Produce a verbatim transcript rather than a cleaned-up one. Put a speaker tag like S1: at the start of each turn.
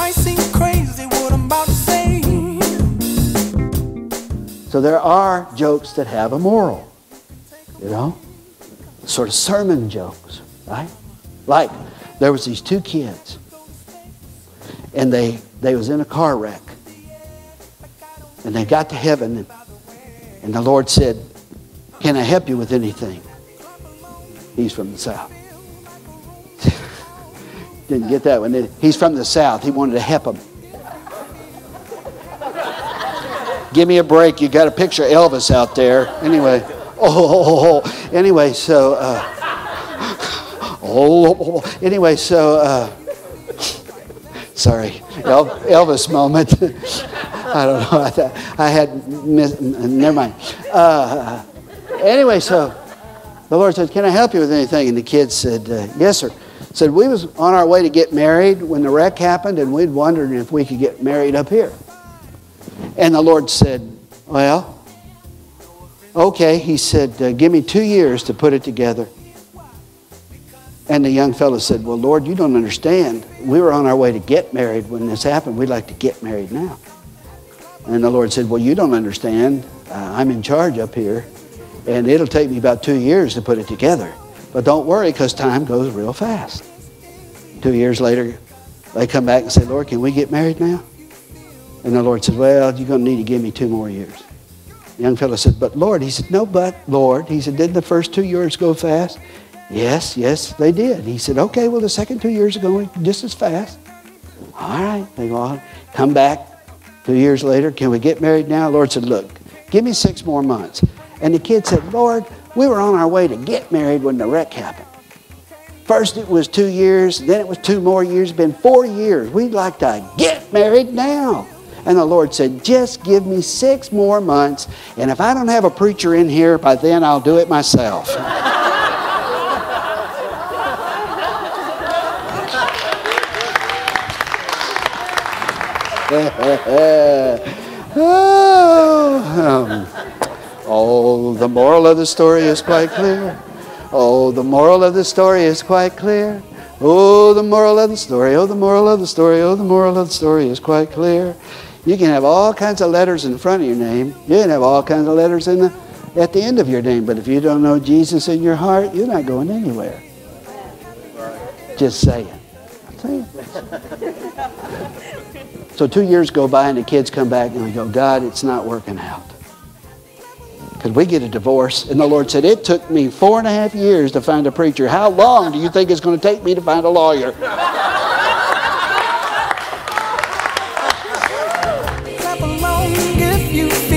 S1: might seem crazy what I'm about to say.
S2: So there are jokes that have a moral, you know, sort of sermon jokes, right? Like there was these two kids, and they they was in a car wreck, and they got to heaven, and, and the Lord said, "Can I help you with anything?" He's from the South. Didn't get that one. He's from the South. He wanted to help him. Give me a break. You got to picture Elvis out there. Anyway. Oh, oh, oh. Anyway, so. Uh, oh, oh, anyway, so. Uh, sorry. El- Elvis moment. I don't know. I, thought I had. Miss, never mind. Uh, anyway, so. The Lord said, "Can I help you with anything?" And the kid said, uh, "Yes, sir." Said, "We was on our way to get married when the wreck happened, and we'd wondered if we could get married up here." And the Lord said, "Well, okay." He said, uh, "Give me two years to put it together." And the young fellow said, "Well, Lord, you don't understand. We were on our way to get married when this happened. We'd like to get married now." And the Lord said, "Well, you don't understand. Uh, I'm in charge up here. And it'll take me about two years to put it together. But don't worry, because time goes real fast." Two years later, they come back and say, "Lord, can we get married now?" And the Lord said, "Well, you're going to need to give me two more years." The young fellow said, "But Lord," he said, "No, but Lord." He said, "Didn't the first two years go fast?" "Yes, yes, they did." He said, "Okay, well, the second two years are going just as fast." All right, they go on. Come back two years later, "Can we get married now?" The Lord said, "Look, give me six more months." And the kid said, "Lord, we were on our way to get married when the wreck happened. First it was two years, then it was two more years. It's been four years. We'd like to get married now." And the Lord said, "Just give me six more months, and if I don't have a preacher in here by then, I'll do it myself." oh, um, oh, the moral of the story is quite clear. Oh, the moral of the story is quite clear. Oh, the moral of the story. Oh, the moral of the story. Oh, the moral of the story is quite clear. You can have all kinds of letters in front of your name. You can have all kinds of letters in the, at the end of your name. But if you don't know Jesus in your heart, you're not going anywhere. Just saying. saying. So two years go by and the kids come back and we go, "God, it's not working out." Because we get a divorce. And the Lord said, "It took me four and a half years to find a preacher. How long do you think it's going to take me to find a lawyer?"
S1: Clap along if you feel